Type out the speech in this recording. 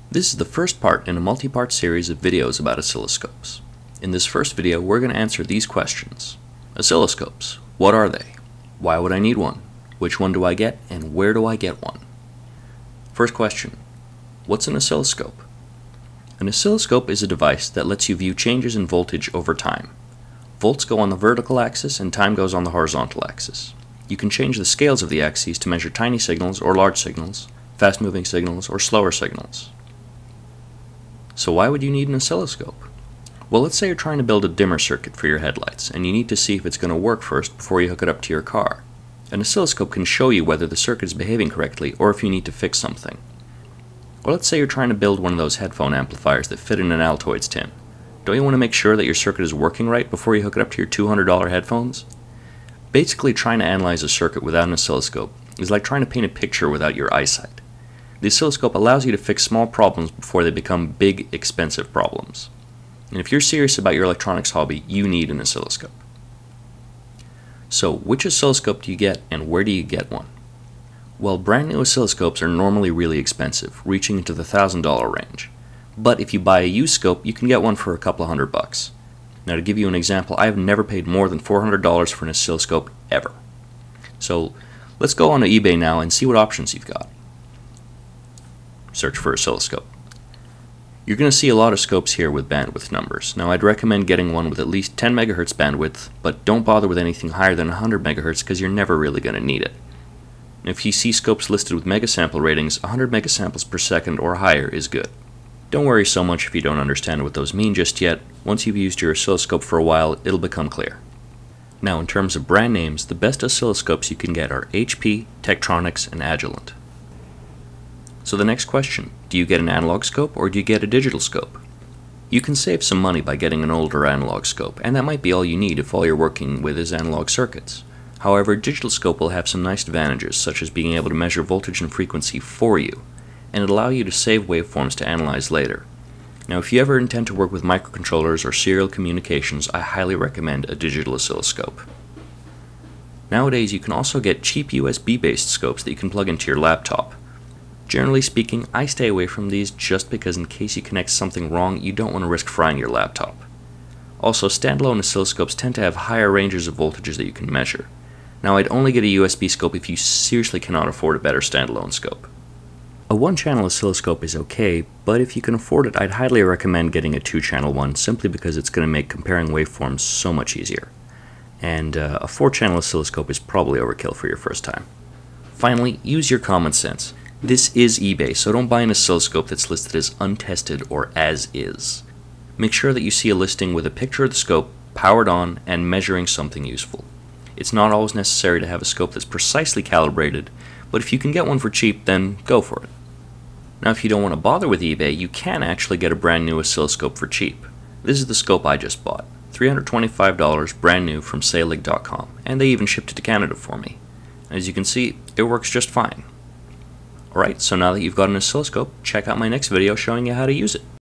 This is the first part in a multi-part series of videos about oscilloscopes. In this first video, we're going to answer these questions. Oscilloscopes, what are they? Why would I need one? Which one do I get, and where do I get one? First question, what's an oscilloscope? An oscilloscope is a device that lets you view changes in voltage over time. Volts go on the vertical axis and time goes on the horizontal axis. You can change the scales of the axes to measure tiny signals or large signals, fast-moving signals or slower signals. So why would you need an oscilloscope? Well, let's say you're trying to build a dimmer circuit for your headlights, and you need to see if it's going to work first before you hook it up to your car. An oscilloscope can show you whether the circuit is behaving correctly or if you need to fix something. Or let's say you're trying to build one of those headphone amplifiers that fit in an Altoids tin. Don't you want to make sure that your circuit is working right before you hook it up to your $200 headphones? Basically, trying to analyze a circuit without an oscilloscope is like trying to paint a picture without your eyesight. The oscilloscope allows you to fix small problems before they become big, expensive problems. And if you're serious about your electronics hobby, you need an oscilloscope. So, which oscilloscope do you get, and where do you get one? Well, brand new oscilloscopes are normally really expensive, reaching into the $1,000 range. But if you buy a used scope, you can get one for a couple of $100. Now, to give you an example, I have never paid more than $400 for an oscilloscope ever. So, let's go on to eBay now and see what options you've got. Search for oscilloscope. You're going to see a lot of scopes here with bandwidth numbers. Now, I'd recommend getting one with at least 10 MHz bandwidth, but don't bother with anything higher than 100 MHz because you're never really going to need it. If you see scopes listed with megasample ratings, 100 megasamples per second or higher is good. Don't worry so much if you don't understand what those mean just yet. Once you've used your oscilloscope for a while, it'll become clear. Now, in terms of brand names, the best oscilloscopes you can get are HP, Tektronix, and Agilent. So the next question, do you get an analog scope or do you get a digital scope? You can save some money by getting an older analog scope, and that might be all you need if all you're working with is analog circuits. However, a digital scope will have some nice advantages, such as being able to measure voltage and frequency for you, and it'll allow you to save waveforms to analyze later. Now, if you ever intend to work with microcontrollers or serial communications, I highly recommend a digital oscilloscope. Nowadays, you can also get cheap USB-based scopes that you can plug into your laptop. Generally speaking, I stay away from these just because in case you connect something wrong, you don't want to risk frying your laptop. Also, standalone oscilloscopes tend to have higher ranges of voltages that you can measure. Now, I'd only get a USB scope if you seriously cannot afford a better standalone scope. A one-channel oscilloscope is okay, but if you can afford it, I'd highly recommend getting a two-channel one simply because it's going to make comparing waveforms so much easier. And a four-channel oscilloscope is probably overkill for your first time. Finally, use your common sense. This is eBay, so don't buy an oscilloscope that's listed as untested or as is. Make sure that you see a listing with a picture of the scope, powered on, and measuring something useful. It's not always necessary to have a scope that's precisely calibrated, but if you can get one for cheap, then go for it. Now, if you don't want to bother with eBay, you can actually get a brand new oscilloscope for cheap. This is the scope I just bought. $325 brand new from Selig.com, and they even shipped it to Canada for me. As you can see, it works just fine. Alright, so now that you've got an oscilloscope, check out my next video showing you how to use it.